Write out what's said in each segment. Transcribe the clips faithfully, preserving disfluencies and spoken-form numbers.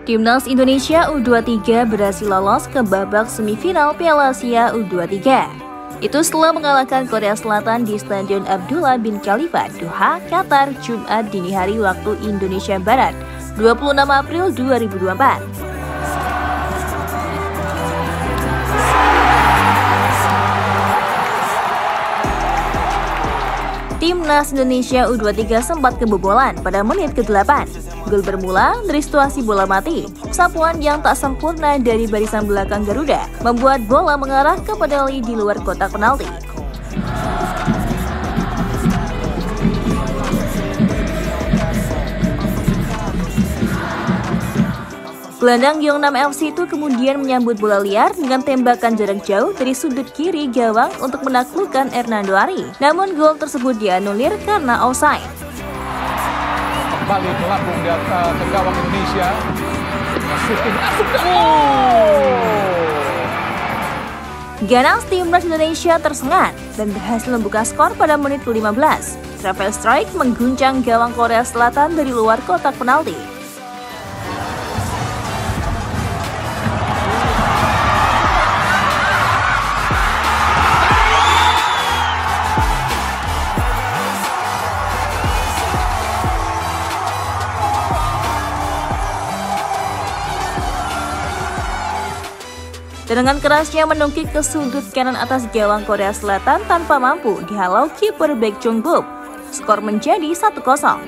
Timnas Indonesia U dua puluh tiga berhasil lolos ke babak semifinal Piala Asia U dua puluh tiga. Itu setelah mengalahkan Korea Selatan di Stadion Abdullah bin Khalifa, Doha, Qatar, Jumat dini hari waktu Indonesia Barat, dua puluh enam April dua ribu dua puluh empat. Timnas Indonesia U dua puluh tiga sempat kebobolan pada menit ke delapan. Gol bermula dari situasi bola mati. Sapuan yang tak sempurna dari barisan belakang Garuda membuat bola mengarah kepada Lee di luar kotak penalti. Gelandang Gyeongnam F C itu kemudian menyambut bola liar dengan tembakan jarak jauh dari sudut kiri gawang untuk menaklukkan Hernando Ari. Namun gol tersebut dianulir karena offside. Kembali melambung di atas gawang Indonesia. Shooting masuk dan oh! Ganas Timnas Indonesia tersengat dan berhasil membuka skor pada menit ke lima belas. Rafael Strike mengguncang gawang Korea Selatan dari luar kotak penalti. Dengan kerasnya menungkik ke sudut kanan atas gawang Korea Selatan tanpa mampu dihalau kiper Baek Jong-bub. Skor menjadi satu kosong.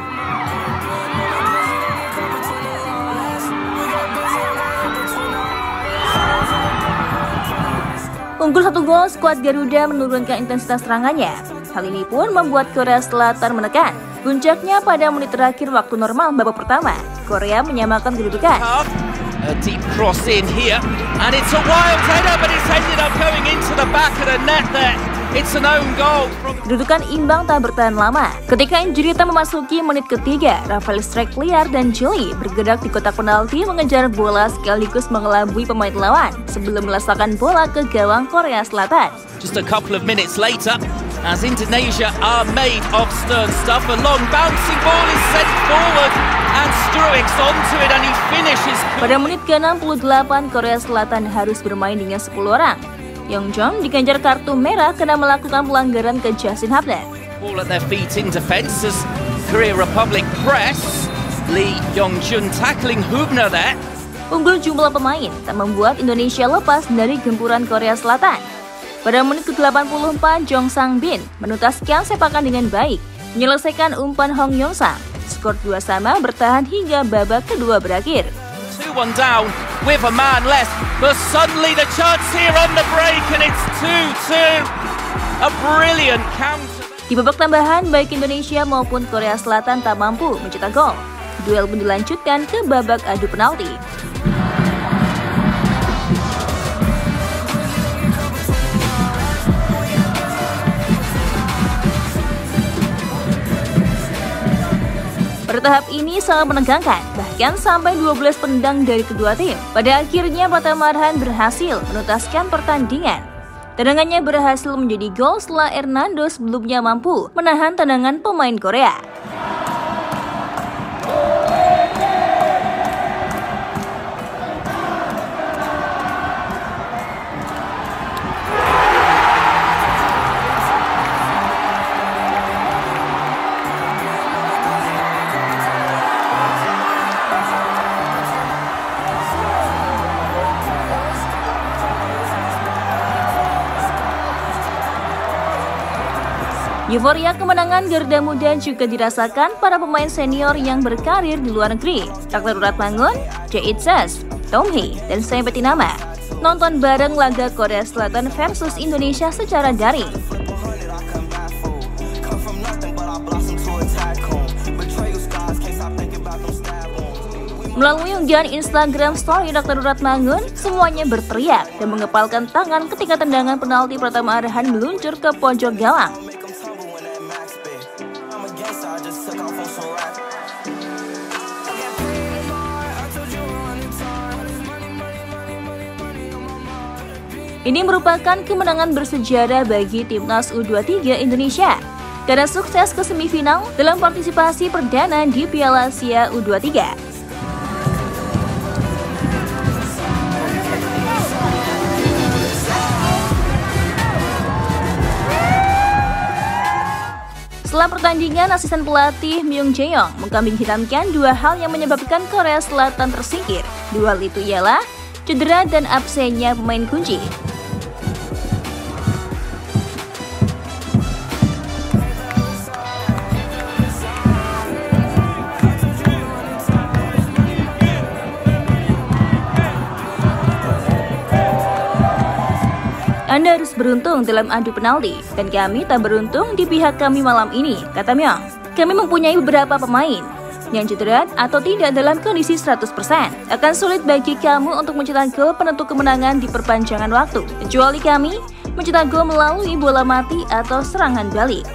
Unggul satu gol, skuad Garuda menurunkan intensitas serangannya. Hal ini pun membuat Korea Selatan menekan. Puncaknya pada menit terakhir waktu normal babak pertama, Korea menyamakan kedudukan. A deep cross in here, and it's a wild header, but it's ended up going into the back of the net there. It's an own goal. From... Kedudukan imbang tak bertahan lama. Ketika Injurita memasuki menit ketiga, Rafael Strike liar dan jeli bergerak di kotak penalti mengejar bola sekaligus mengelabui pemain lawan sebelum meletakkan bola ke gawang Korea Selatan. Just a couple of minutes later, as Indonesia are made of stern stuff, a long bouncing ball is sent forward. And Struix onto it and he finishes. Pada menit ke enam puluh delapan, Korea Selatan harus bermain dengan sepuluh orang. Yeongjong diganjar kartu merah karena melakukan pelanggaran ke Justin Hapner. All at their feet in defense as Korea Republic press. Lee Yeongjun tackling Hubner there. Unggul jumlah pemain tak membuat Indonesia lepas dari gempuran Korea Selatan. Pada menit ke delapan puluh empat, Jong Sang-bin menuntaskan sepakan dengan baik, menyelesaikan umpan Hong Yong-sang. Skor dua sama bertahan hingga babak kedua berakhir. two one down with a man less, but suddenly the chance here on the break and it's two two. A brilliant counter. Di babak tambahan, baik Indonesia maupun Korea Selatan tak mampu mencetak gol. Duel pun dilanjutkan ke babak adu penalti. Pada tahap ini sangat menegangkan, bahkan sampai dua belas pendang dari kedua tim. Pada akhirnya Pratama Arhan berhasil menuntaskan pertandingan. Tendangannya berhasil menjadi gol setelah Hernando sebelumnya mampu menahan tendangan pemain Korea. Euforia kemenangan Garuda Muda juga dirasakan para pemain senior yang berkarir di luar negeri. Dr. Ratmangun, Jae It-sus, Tom Hee, dan Seo Betinama nonton bareng laga Korea Selatan versus Indonesia secara daring. Melalui unggahan Instagram Story Dokter Ratmangun, semuanya berteriak dan mengepalkan tangan ketika tendangan penalti Pratama Arhan meluncur ke pojok gawang. Ini merupakan kemenangan bersejarah bagi Timnas U dua puluh tiga Indonesia karena sukses ke semifinal dalam partisipasi perdana di Piala Asia U dua puluh tiga. Setelah pertandingan, asisten pelatih Myung Jae-yong mengkambing hitamkan dua hal yang menyebabkan Korea Selatan tersingkir. Dua hal itu ialah cedera dan absennya pemain kunci. Anda harus beruntung dalam adu penalti, dan kami tak beruntung di pihak kami malam ini, kata Myung. Kami mempunyai beberapa pemain yang cedera atau tidak dalam kondisi seratus persen. Akan sulit bagi kamu untuk mencetak gol penentu kemenangan di perpanjangan waktu, kecuali kami mencetak gol melalui bola mati atau serangan balik.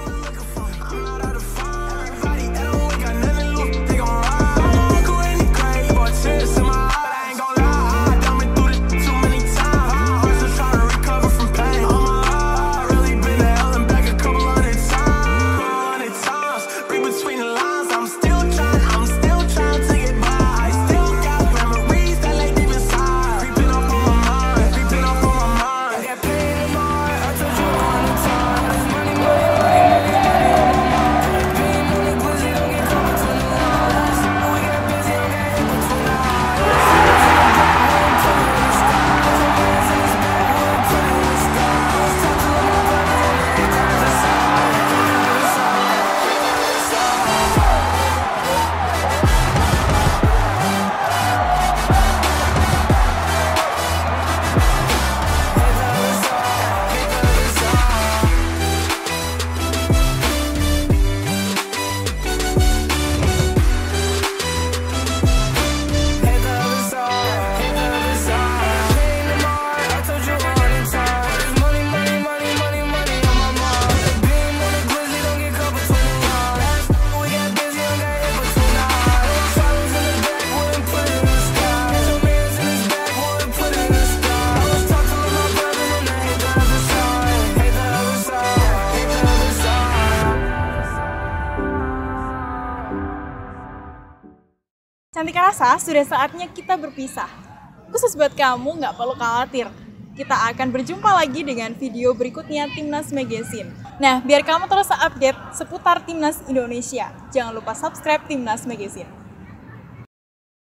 Cantik rasa, sudah saatnya kita berpisah. Khusus buat kamu, nggak perlu khawatir. Kita akan berjumpa lagi dengan video berikutnya Timnas Magazine. Nah, biar kamu terus update seputar Timnas Indonesia, jangan lupa subscribe Timnas Magazine.